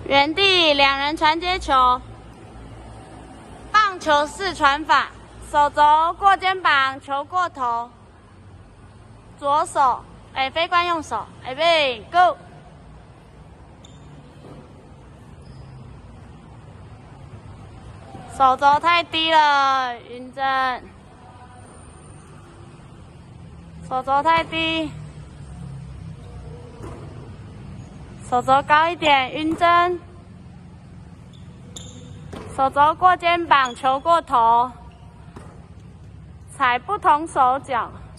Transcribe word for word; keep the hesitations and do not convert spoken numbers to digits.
原地两人传接球，棒球式传法，手肘过肩膀，球过头，左手，哎，非惯用手，哎备 ，Go。手肘太低了，云珍。手肘太低，手肘高一点，云珍。手肘过肩膀，球过头，踩不同手脚。